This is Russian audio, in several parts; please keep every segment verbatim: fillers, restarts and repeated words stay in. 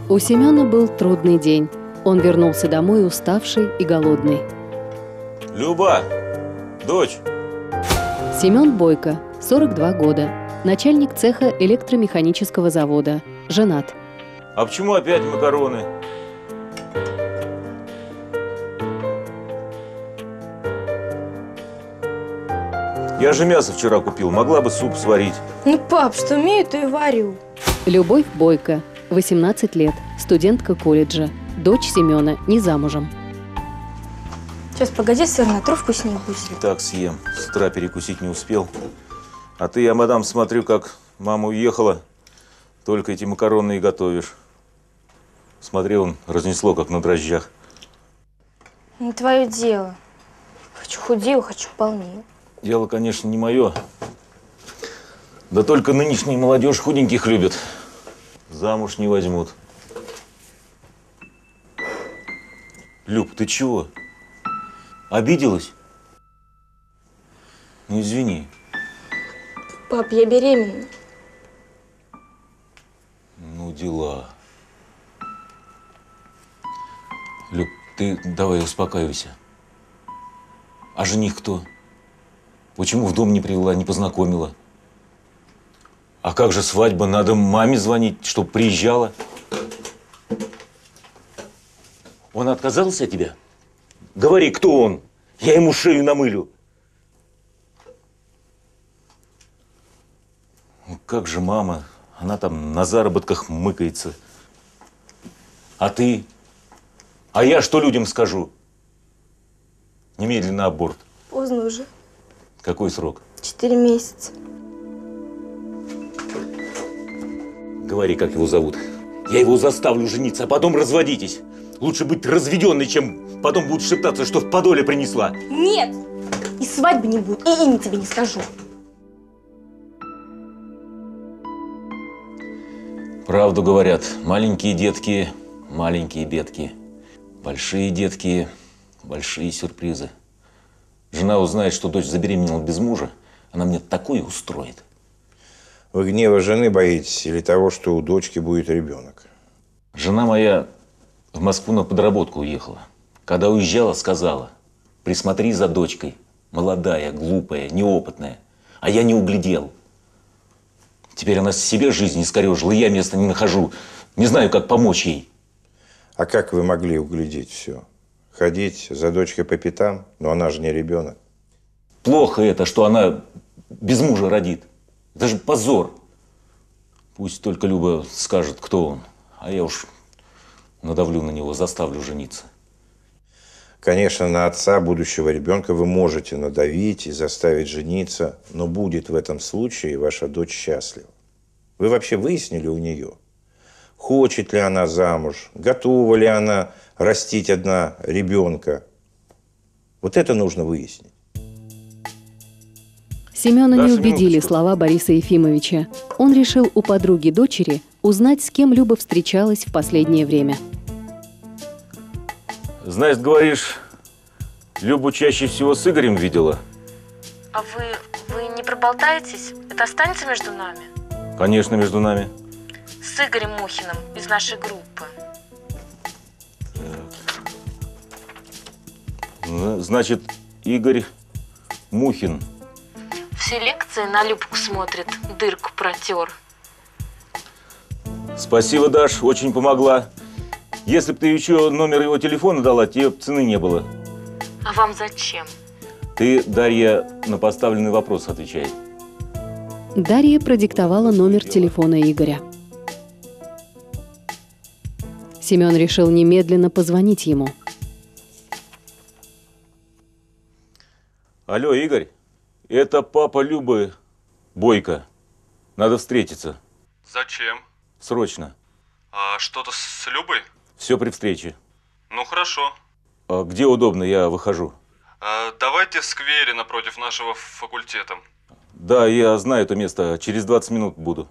У Семена был трудный день. Он вернулся домой уставший и голодный. Люба, дочь. Семен Бойко, сорок два года, начальник цеха электромеханического завода, женат. А почему опять макароны? Я же мясо вчера купил, могла бы суп сварить. Ну, пап, что умею, то и варю. Любовь Бойко, восемнадцать лет, студентка колледжа, дочь Семена, не замужем. Сейчас, погоди, сыр натру, вкуснее будет. Так съем, с утра перекусить не успел. А ты, я, мадам, смотрю, как мама уехала, только эти макароны и готовишь. Смотри, он разнесло, как на дрожжах. Не твое дело. Хочу худею, хочу полнее. Дело, конечно, не мое. Да только нынешняя молодежь худеньких любит. Замуж не возьмут. Люб, ты чего? Обиделась? Ну, извини. Пап, я беременна. Ну, дела. Люб, ты давай успокаивайся. А жених кто? Почему в дом не привела, не познакомила? А как же свадьба? Надо маме звонить, чтобы приезжала. Он отказался от тебя? Говори, кто он? Я ему шею намылю. Ну, как же мама? Она там на заработках мыкается. А ты? А я что людям скажу? Немедленно аборт. Поздно уже. Какой срок? Четыре месяца. Говори, как его зовут. Я его заставлю жениться, а потом разводитесь. Лучше быть разведенной, чем потом будет шептаться, что в подоле принесла. Нет! И свадьбы не будет, и имя тебе не скажу. Правду говорят, маленькие детки, маленькие бедки. Большие детки, большие сюрпризы. Жена узнает, что дочь забеременела без мужа, она мне такое устроит. Вы гнева жены боитесь или того, что у дочки будет ребенок? Жена моя в Москву на подработку уехала. Когда уезжала, сказала: присмотри за дочкой. Молодая, глупая, неопытная. А я не углядел. Теперь она себе жизнь искорежила, и я места не нахожу. Не знаю, как помочь ей. А как вы могли углядеть все? Ходить за дочкой по пятам? Но она же не ребенок. Плохо это, что она без мужа родит. Это же позор. Пусть только Люба скажет, кто он. А я уж надавлю на него, заставлю жениться. Конечно, на отца будущего ребенка вы можете надавить и заставить жениться, но будет в этом случае ваша дочь счастлива. Вы вообще выяснили у нее, хочет ли она замуж, готова ли она растить одна ребенка? Вот это нужно выяснить. Семена не Даша, убедили минуточку. слова Бориса Ефимовича. Он решил у подруги дочери узнать, с кем Люба встречалась в последнее время. Значит, говоришь, Любу чаще всего с Игорем видела? А вы, вы не проболтаетесь? Это останется между нами? Конечно, между нами. С Игорем Мухиным из нашей группы. Значит, Игорь Мухин. Все лекции на Любку смотрит, дырку протер. Спасибо, Даш, очень помогла. Если бы ты еще номер его телефона дала, тебе цены не было. А вам зачем? Ты, Дарья, на поставленный вопрос отвечай. Дарья продиктовала номер телефона Игоря. Семен решил немедленно позвонить ему. Алло, Игорь, это папа Любы, Бойко. Надо встретиться. Зачем? Срочно. А что-то с Любой? Все при встрече. Ну хорошо. А где удобно, я выхожу. А, давайте в сквере напротив нашего факультета. Да, я знаю это место. Через двадцать минут буду.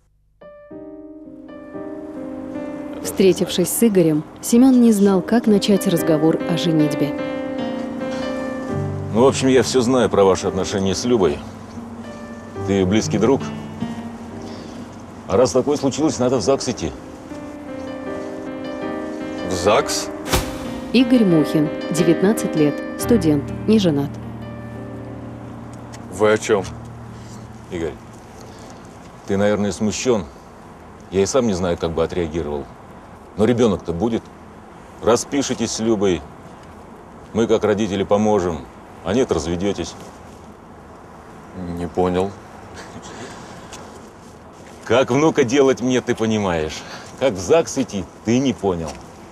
Встретившись с Игорем, Семен не знал, как начать разговор о женитьбе. Ну, в общем, я все знаю про ваши отношения с Любой. Ты близкий друг. А раз такое случилось, надо в ЗАГС идти. ЗАГС? Игорь Мухин, девятнадцать лет, студент, не женат. Вы о чем? Игорь, ты, наверное, смущен. Я и сам не знаю, как бы отреагировал. Но ребенок-то будет. Распишитесь с Любой. Мы, как родители, поможем. А нет, разведетесь. Не понял. Как внука делать мне, ты понимаешь. Как в ЗАГС идти, ты не понял.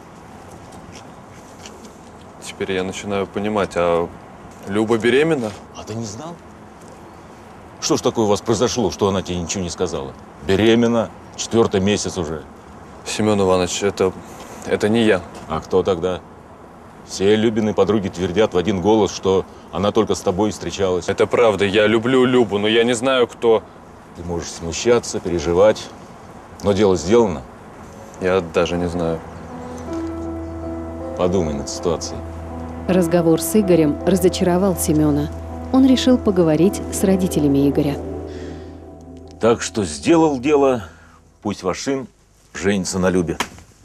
Теперь я начинаю понимать, а Люба беременна? А ты не знал? Что ж такое у вас произошло, что она тебе ничего не сказала? Беременна, четвертый месяц уже. Семен Иванович, это, это не я. А кто тогда? Все Любины подруги твердят в один голос, что она только с тобой встречалась. Это правда, я люблю Любу, но я не знаю, кто. Ты можешь смущаться, переживать, но дело сделано. Я даже не знаю. Подумай над ситуацией. Разговор с Игорем разочаровал Семена. Он решил поговорить с родителями Игоря. Так что сделал дело, пусть ваш сын женится на Любе.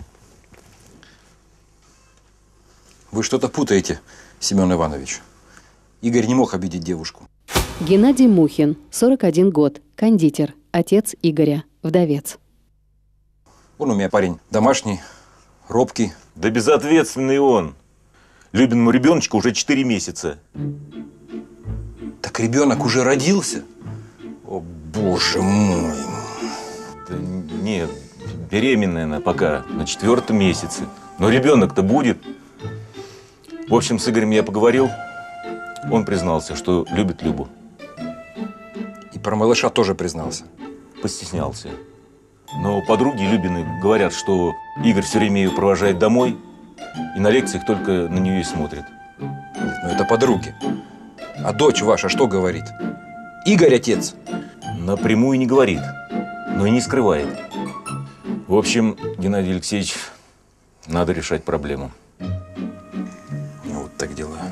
Вы что-то путаете, Семен Иванович. Игорь не мог обидеть девушку. Геннадий Мухин, сорок один год, кондитер, отец Игоря, вдовец. Он у меня парень домашний, робкий. Да безответственный он. Любиному ребеночку уже четыре месяца. Так ребенок уже родился? О, боже мой. Да нет, беременная она пока, на четвертом месяце. Но ребенок-то будет. В общем, с Игорем я поговорил. Он признался, что любит Любу. И про малыша тоже признался. Постеснялся. Но подруги Любины говорят, что Игорь все время ее провожает домой, и на лекциях только на нее и смотрит. Нет, ну это подруги. А дочь ваша что говорит? Игорь отец. Напрямую не говорит, но и не скрывает. В общем, Геннадий Алексеевич, надо решать проблему. Ну, вот так дела.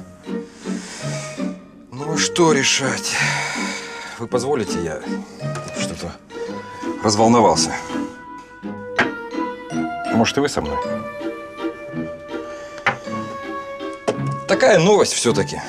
Ну, что решать? Вы позволите, я что-то разволновался. Может, и вы со мной? Такая новость все-таки.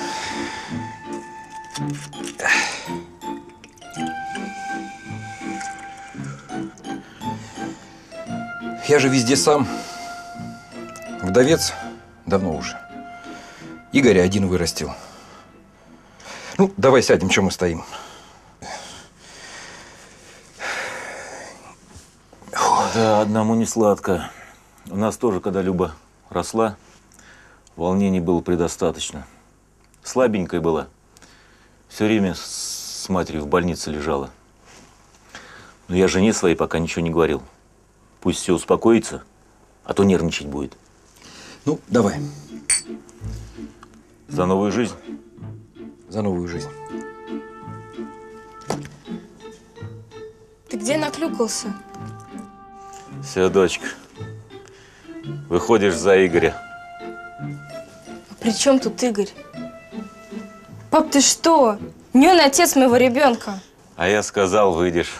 Я же везде сам. Вдовец давно уже. Игоря один вырастил. Ну, давай сядем, чем мы стоим. Да, одному не сладко. У нас тоже, когда Люба росла, волнений было предостаточно. Слабенькая была. Все время с матерью в больнице лежала. Но я жене своей пока ничего не говорил. Пусть все успокоится, а то нервничать будет. Ну, давай. За новую жизнь? За новую жизнь. Ты где наклюкался? Все, дочка. Выходишь за Игоря. А при чем тут Игорь? Пап, ты что? Не он отец моего ребенка. А я сказал, выйдешь.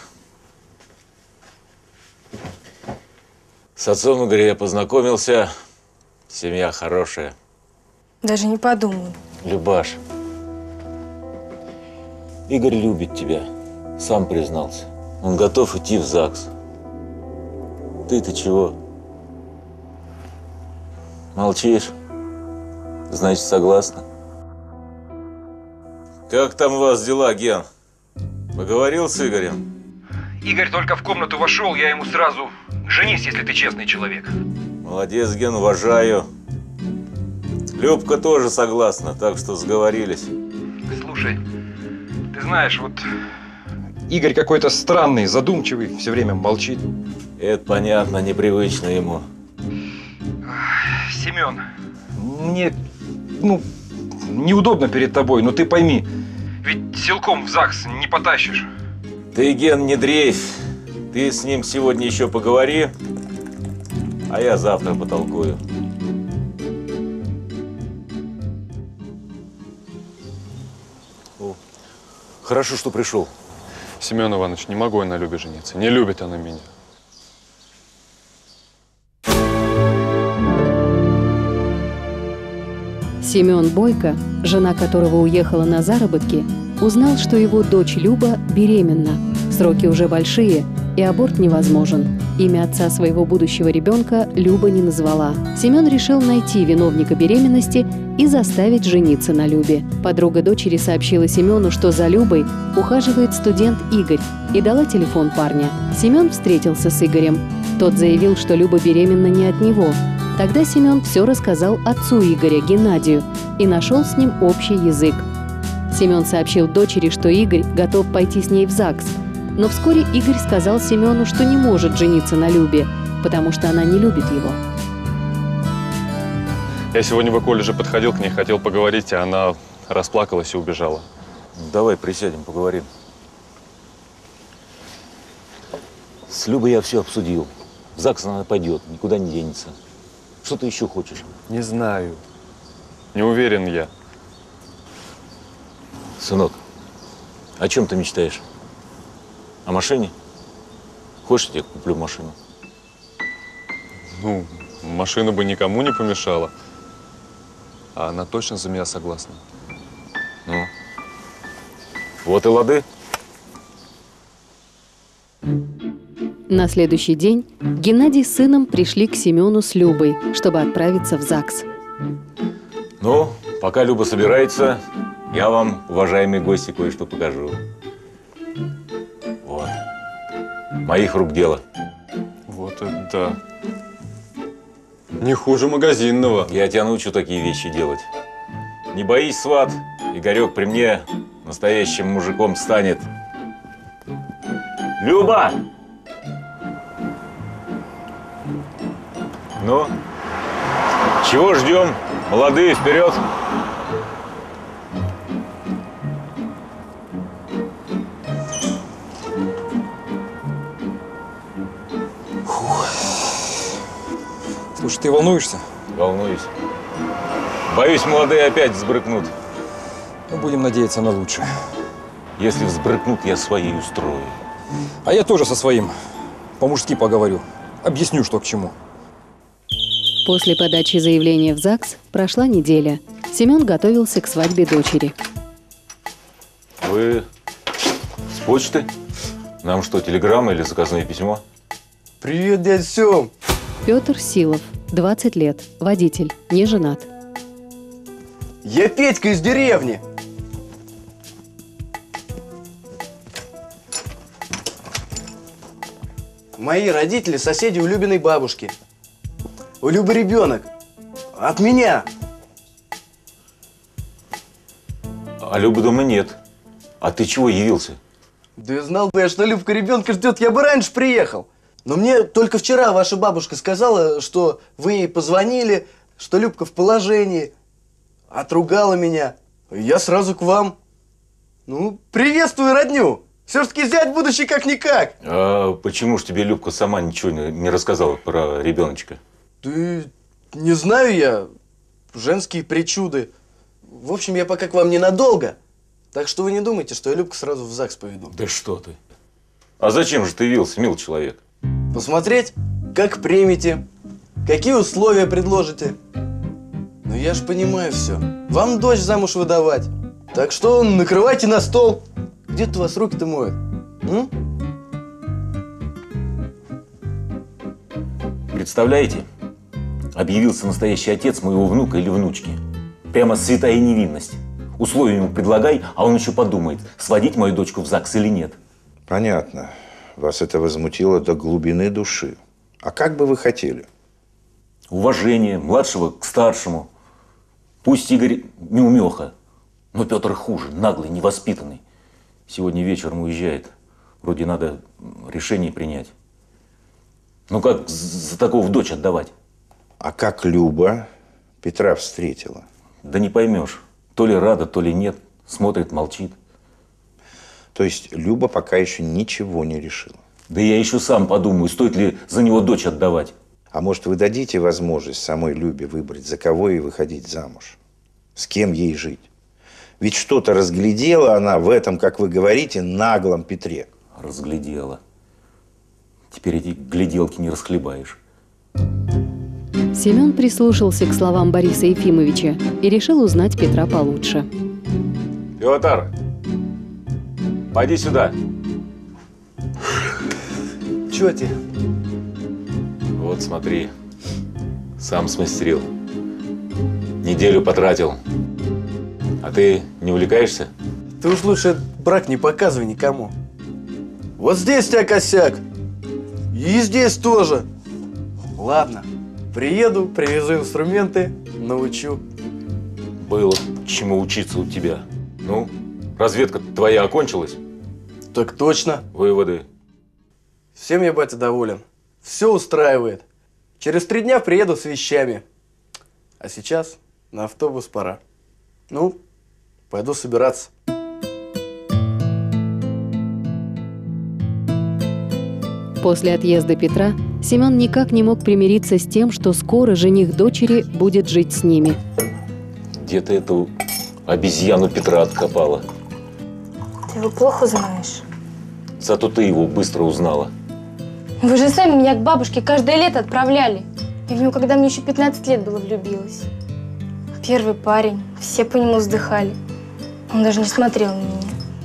С отцом Игоря я познакомился. Семья хорошая. Даже не подумаю. Любаш, Игорь любит тебя. Сам признался. Он готов идти в ЗАГС. Ты-то чего? Молчишь? Значит, согласна? Как там у вас дела, Ген? Поговорил с Игорем? Игорь только в комнату вошел, я ему сразу: женись, если ты честный человек. Молодец, Ген, уважаю. Любка тоже согласна, так что сговорились. Слушай, ты знаешь, вот Игорь какой-то странный, задумчивый, все время молчит. Это понятно, непривычно ему. Семен, Мне, ну, неудобно перед тобой, но ты пойми. ведь силком в ЗАГС не потащишь. Ты, Ген, не дрейфь. Ты с ним сегодня еще поговори, а я завтра потолкую. О, хорошо, что пришел. Семен Иванович, не могу я на Любе жениться. Не любит она меня. Семен Бойко, жена которого уехала на заработки, узнал, что его дочь Люба беременна. Сроки уже большие, и аборт невозможен. Имя отца своего будущего ребенка Люба не назвала. Семен решил найти виновника беременности и заставить жениться на Любе. Подруга дочери сообщила Семену, что за Любой ухаживает студент Игорь, и дала телефон парня. Семен встретился с Игорем. Тот заявил, что Люба беременна не от него. Тогда Семен все рассказал отцу Игоря, Геннадию, и нашел с ним общий язык. Семен сообщил дочери, что Игорь готов пойти с ней в ЗАГС. Но вскоре Игорь сказал Семену, что не может жениться на Любе, потому что она не любит его. Я сегодня в колледже подходил к ней, хотел поговорить, а она расплакалась и убежала. Давай присядем, поговорим. С Любой я все обсудил. В ЗАГС она пойдет, никуда не денется. Что ты еще хочешь? Не знаю. Не уверен я. Сынок, о чем ты мечтаешь? О машине? Хочешь, я тебе куплю машину? Ну, машина бы никому не помешала. А она точно за меня согласна. Ну, вот и лады. На следующий день Геннадий с сыном пришли к Семену с Любой, чтобы отправиться в ЗАГС. Ну, пока Люба собирается, я вам, уважаемые гости, кое-что покажу. Вот. Моих рук дело. Вот это да. Не хуже магазинного. Я тебя научу такие вещи делать. Не боись, сват, Игорек при мне настоящим мужиком станет. Люба! Ну, чего ждем? Молодые, вперед! Слушай, ты волнуешься? Волнуюсь. Боюсь, молодые опять взбрыкнут. Ну, будем надеяться на лучшее. Если взбрыкнут, я своей устрою. А я тоже со своим по-мужски поговорю. Объясню, что к чему. После подачи заявления в ЗАГС прошла неделя. Семен готовился к свадьбе дочери. Вы с почты? Нам что, телеграмма или заказное письмо? Привет, дядь Сем! Петр Силов, двадцать лет, водитель, не женат. Я Петька из деревни. Мои родители соседи у Любиной бабушки. У Любы ребенок. От меня. А Любы дома нет. А ты чего явился? Да и знал бы я, что Любка ребенка ждет, я бы раньше приехал. Но мне только вчера ваша бабушка сказала, что вы ей позвонили, что Любка в положении. Отругала меня. Я сразу к вам. Ну, приветствую родню. Все-таки зять будущий как-никак. А почему ж тебе Любка сама ничего не, не рассказала про ребеночка? Да не знаю я. Женские причуды. В общем, я пока к вам ненадолго. Так что вы не думайте, что я Любку сразу в ЗАГС поведу. Да что ты. А зачем же ты явился, мил человек? Посмотреть, как примете, какие условия предложите. Ну я ж понимаю все. Вам дочь замуж выдавать. Так что накрывайте на стол. Где-то у вас руки-то моют. М? Представляете? Объявился настоящий отец моего внука или внучки. Прямо святая невинность. Условия ему предлагай, а он еще подумает, сводить мою дочку в ЗАГС или нет. Понятно. Вас это возмутило до глубины души. А как бы вы хотели? Уважение младшего к старшему. Пусть Игорь неумеха, но Петр хуже, наглый, невоспитанный. Сегодня вечером уезжает. Вроде надо решение принять. Ну как за такого в дочь отдавать? А как Люба Петра встретила? Да не поймешь. То ли рада, то ли нет. Смотрит, молчит. То есть Люба пока еще ничего не решила? Да я еще сам подумаю, стоит ли за него дочь отдавать. А может, вы дадите возможность самой Любе выбрать, за кого ей выходить замуж? С кем ей жить? Ведь что-то разглядела она в этом, как вы говорите, наглом Петре. Разглядела. Теперь эти гляделки не расхлебаешь. Семен прислушался к словам Бориса Ефимовича и решил узнать Петра получше. Петр, пойди сюда. Чё тебе? Вот смотри, сам смастерил. Неделю потратил. А ты не увлекаешься? Ты уж лучше этот брак не показывай никому. Вот здесь у тебя косяк. И здесь тоже. Ладно, приеду, привезу инструменты, научу. Было чему учиться у тебя. Ну, разведка твоя окончилась? Так точно. Выводы? Всем я, батя, доволен. Все устраивает. Через три дня приеду с вещами. А сейчас на автобус пора. Ну, пойду собираться. После отъезда Петра Семен никак не мог примириться с тем, что скоро жених дочери будет жить с ними. Где ты эту обезьяну Петра откопала? Ты его плохо знаешь. Зато ты его быстро узнала. Вы же сами меня к бабушке каждое лето отправляли. Я в него, когда мне еще пятнадцать лет было, влюбилась. Первый парень. Все по нему вздыхали. Он даже не смотрел на меня.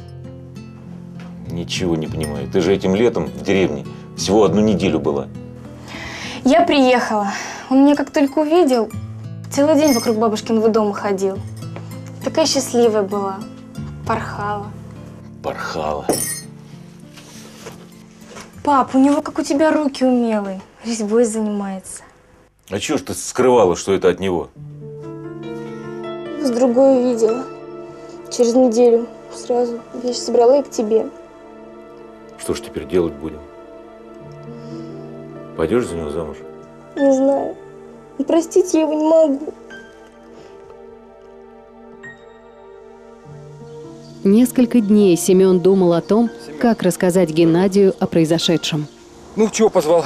Ничего не понимаю. Ты же этим летом в деревне всего одну неделю была. Я приехала. Он меня как только увидел, целый день вокруг бабушкиного дома ходил. Такая счастливая была. Порхала. Порхала. Пап, у него как у тебя руки умелые. Резьбой занимается. А чего ж ты скрывала, что это от него? С другой увидела. Через неделю сразу вещи собрала и к тебе. Что ж теперь делать будем? Пойдешь за него замуж? Не знаю. Но простить я его не могу. Несколько дней Семен думал о том, как рассказать Геннадию о произошедшем. Ну, чего позвал?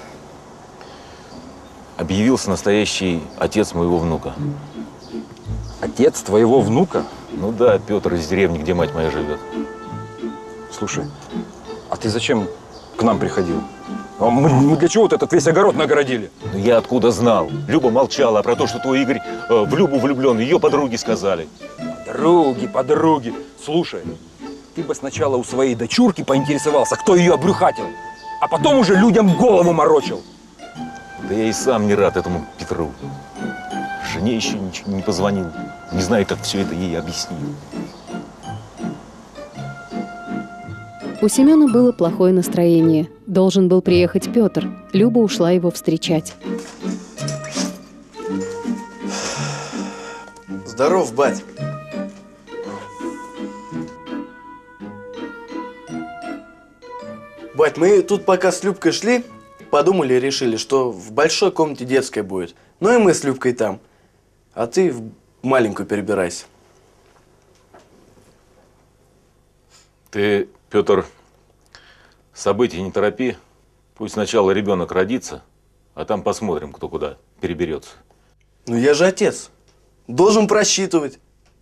Объявился настоящий отец моего внука. Отец твоего внука? Ну да, Петр из деревни, где мать моя живет. Слушай, а ты зачем к нам приходил? А мы, мы для чего вот этот весь огород нагородили? Ну я откуда знал? Люба молчала, а про то, что твой Игорь э, в Любу влюблен, ее подруги сказали. Подруги, подруги. Слушай, ты бы сначала у своей дочурки поинтересовался, кто ее обрюхатил, а потом уже людям голову морочил. Да я и сам не рад этому Петру. Жене еще ничего не позвонил. Не знаю, как все это ей объяснить. У Семена было плохое настроение. Должен был приехать Петр. Люба ушла его встречать. Здоров, бать. Бать, мы тут пока с Любкой шли, подумали и решили, что в большой комнате детская будет. Ну и мы с Любкой там. А ты в маленькую перебирайся. Ты, Петр, события не торопи. Пусть сначала ребенок родится, а там посмотрим, кто куда переберется. Ну я же отец. Должен просчитывать.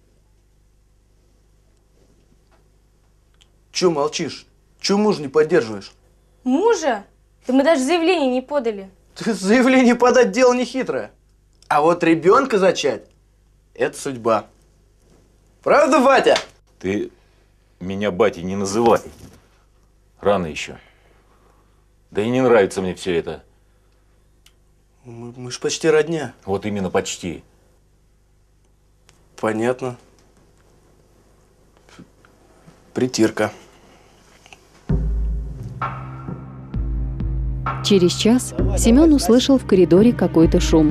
Че молчишь? Че мужа не поддерживаешь? Мужа? Да мы даже заявление не подали. Ты заявление подать дело не хитрое. А вот ребенка зачать – это судьба. Правда, Ватя? Ты меня батей не называй. Рано еще. Да и не нравится мне все это. Мы, мы ж почти родня. Вот именно почти. Понятно. Притирка. Через час Семен услышал в коридоре какой-то шум.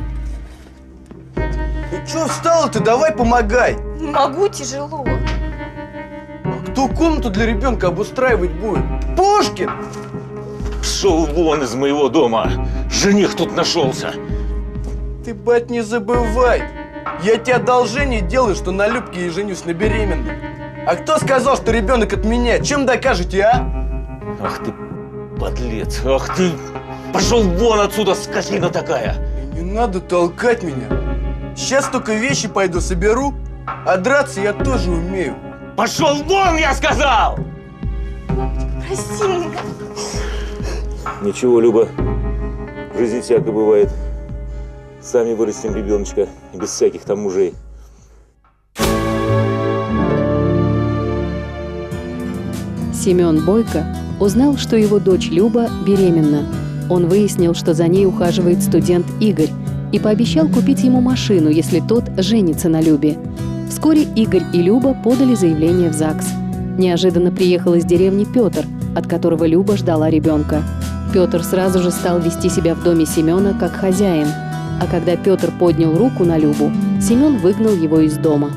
Ну что встала-то? Давай помогай. Не могу, тяжело. А кто комнату для ребенка обустраивать будет? Пушкин! Шел вон из моего дома. Жених тут нашелся. Ты, бать, не забывай. Я тебе одолжение делаю, что на Любке и женюсь на беременной. А кто сказал, что ребенок от меня? Чем докажете, а? Ах ты, подлец. Ах ты. Пошел вон отсюда, скотина такая. И не надо толкать меня. Сейчас только вещи пойду соберу, а драться я тоже умею. Пошел вон, я сказал! Прости меня. Ничего, Люба. В жизни всякое бывает. Сами вырастим ребеночка, без всяких там мужей. Семен Бойко узнал, что его дочь Люба беременна. Он выяснил, что за ней ухаживает студент Игорь, и пообещал купить ему машину, если тот женится на Любе. Вскоре Игорь и Люба подали заявление в ЗАГС. Неожиданно приехал из деревни Петр, от которого Люба ждала ребенка. Петр сразу же стал вести себя в доме Семена как хозяин. А когда Петр поднял руку на Любу, Семен выгнал его из дома.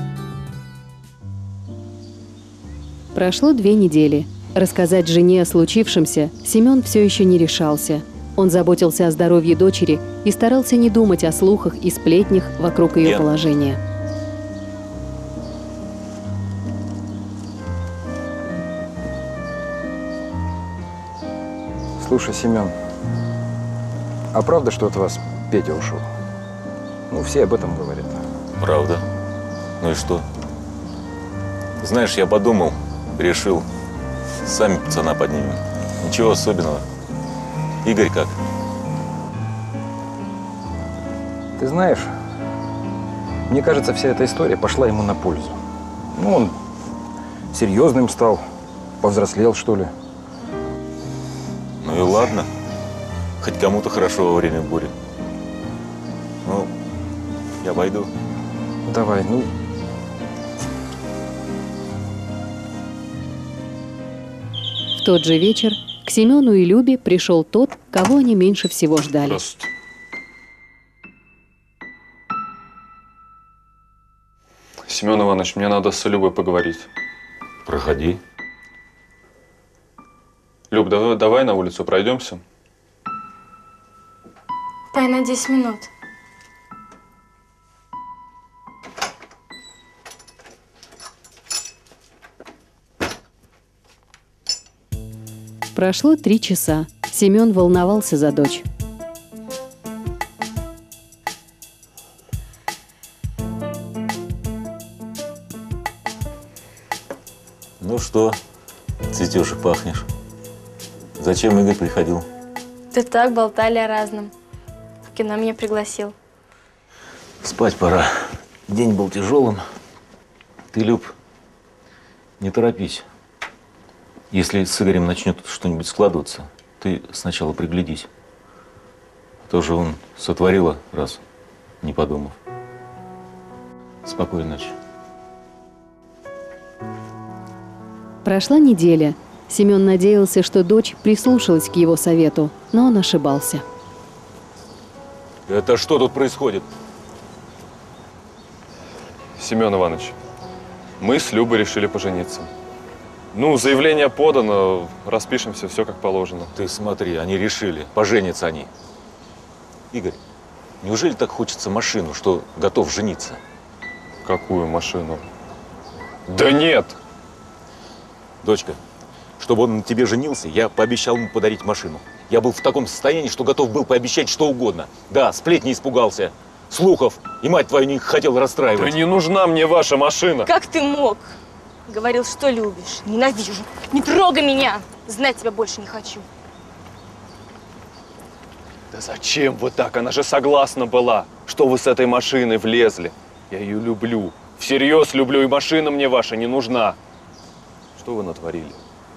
Прошло две недели. Рассказать жене о случившемся Семен все еще не решался. Он заботился о здоровье дочери и старался не думать о слухах и сплетнях вокруг ее Нет. положения. Слушай, Семен, а правда, что от вас Петя ушел? Ну, все об этом говорят. Правда. Ну и что? Знаешь, я подумал, решил, сами пацана поднимем. Ничего особенного. Игорь как? Ты знаешь, мне кажется, вся эта история пошла ему на пользу. Ну, он серьезным стал, повзрослел, что ли. Ну и ладно. Хоть кому-то хорошо во время бури. Ну, я пойду. Давай, ну… В тот же вечер к Семену и Любе пришел тот, кого они меньше всего ждали. Здравствуйте. Семен Иванович, мне надо с Любой поговорить. Проходи. Люб, давай, давай на улицу пройдемся. Пай на десять минут. Прошло три часа. Семен волновался за дочь. Ну что, цветешь и пахнешь. Зачем Игорь приходил? Да так, болтали о разном. В кино меня пригласил. Спать пора. День был тяжелым. Ты, Люб, не торопись. Если с Игорем начнет что-нибудь складываться, ты сначала приглядись. Тоже он сотворила раз, не подумав. Спокойной ночи. Прошла неделя. Семен надеялся, что дочь прислушалась к его совету, но он ошибался. Это что тут происходит? Семен Иванович, мы с Любой решили пожениться. Ну, заявление подано, распишемся, все как положено. Ты смотри, они решили, поженятся они. Игорь, неужели так хочется машину, что готов жениться? Какую машину? Да нет! Дочка, чтобы он на тебе женился, я пообещал ему подарить машину. Я был в таком состоянии, что готов был пообещать что угодно. Да, сплетни испугался, слухов, и мать твою не хотел расстраивать. Да не нужна мне ваша машина! Как ты мог? Говорил, что любишь. Ненавижу. Не трогай меня! Знать тебя больше не хочу. Да зачем вы так? Она же согласна была, что вы с этой машиной влезли. Я ее люблю. Всерьез люблю, и машина мне ваша не нужна. Что вы натворили?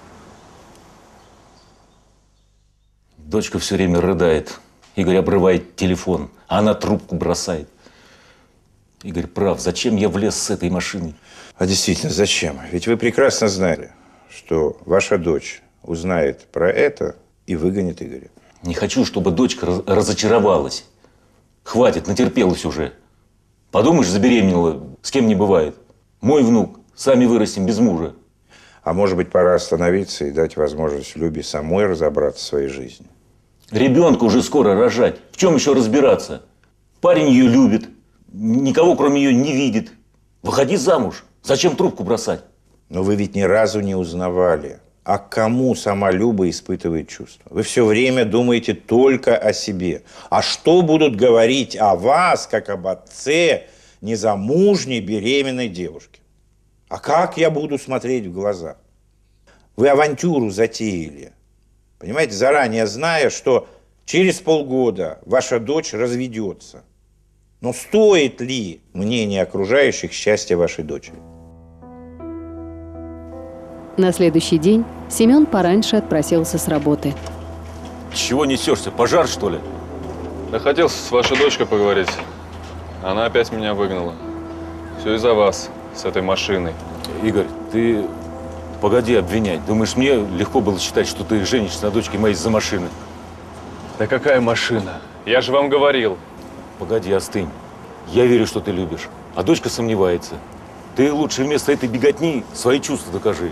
Дочка все время рыдает. Игорь обрывает телефон, а она трубку бросает. Игорь прав. Зачем я влез с этой машиной? А действительно, зачем? Ведь вы прекрасно знали, что ваша дочь узнает про это и выгонит Игоря. Не хочу, чтобы дочка раз- разочаровалась. Хватит, натерпелась уже. Подумаешь, забеременела, с кем не бывает. Мой внук, сами вырастим без мужа. А может быть, пора остановиться и дать возможность Любе самой разобраться в своей жизни. Ребенка уже скоро рожать. В чем еще разбираться? Парень ее любит, никого кроме ее не видит. Выходи замуж. Зачем трубку бросать? Но вы ведь ни разу не узнавали, а к кому сама Люба испытывает чувства. Вы все время думаете только о себе. А что будут говорить о вас, как об отце незамужней беременной девушки? А как я буду смотреть в глаза? Вы авантюру затеяли. Понимаете, заранее зная, что Через полгода ваша дочь разведется. Но стоит ли мнение окружающих счастья вашей дочери? На следующий день Семен пораньше отпросился с работы. Чего несешься? Пожар, что ли? Да хотел с вашей дочкой поговорить. Она опять меня выгнала. Все из-за вас, с этой машиной. Игорь, ты погоди обвинять. Думаешь, мне легко было считать, что ты женишься на дочке моей из-за машины? Да какая машина? Я же вам говорил. Погоди, остынь. Я верю, что ты любишь, а дочка сомневается. Ты лучше вместо этой беготни свои чувства докажи.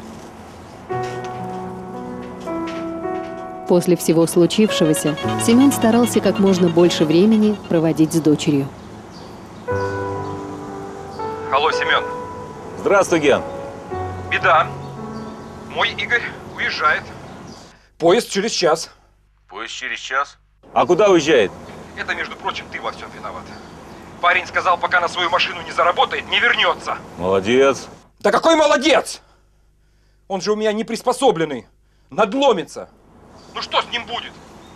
После всего случившегося Семен старался как можно больше времени проводить с дочерью. Алло, Семен. Здравствуй, Ген. Беда. Мой Игорь уезжает. Поезд через час. Поезд через час? А куда уезжает? Это, между прочим, ты во всем виноват. Парень сказал, пока на свою машину не заработает, не вернется. Молодец. Да какой молодец! Он же у меня не приспособленный. Надломится. Ну что с ним будет?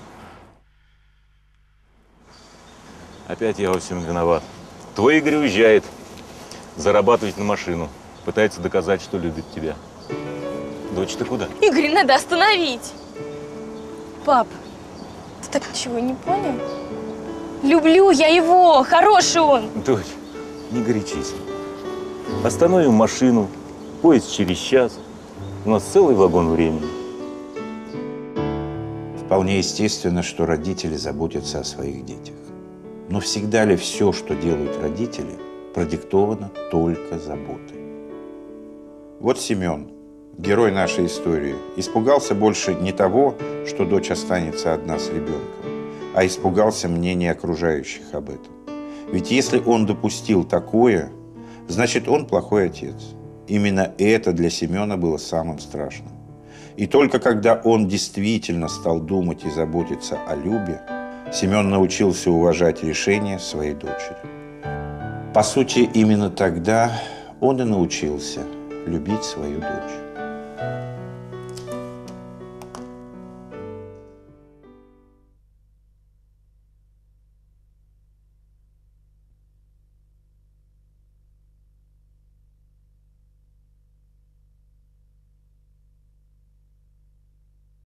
Опять я во всем виноват. Твой Игорь уезжает. Зарабатывать на машину. Пытается доказать, что любит тебя. Дочь, ты куда? Игорь, надо остановить. Пап, ты так ничего не понял? Люблю я его, хороший он. Дочь, не горячись. Остановим машину. Поезд через час. У нас целый вагон времени. Вполне естественно, что родители заботятся о своих детях. Но всегда ли все, что делают родители, продиктовано только заботой? Вот Семен, герой нашей истории, испугался больше не того, что дочь останется одна с ребенком, а испугался мнения окружающих об этом. Ведь если он допустил такое, значит, он плохой отец. Именно это для Семена было самым страшным. И только когда он действительно стал думать и заботиться о Любе, Семен научился уважать решения своей дочери. По сути, именно тогда он и научился любить свою дочь.